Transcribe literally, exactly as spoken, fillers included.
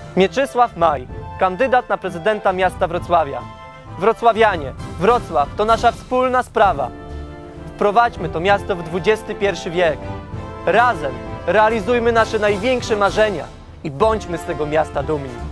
Mieczysław Maj, kandydat na prezydenta miasta Wrocławia. Wrocławianie, Wrocław to nasza wspólna sprawa. Wprowadźmy to miasto w dwudziesty pierwszy wiek. Razem realizujmy nasze największe marzenia i bądźmy z tego miasta dumni.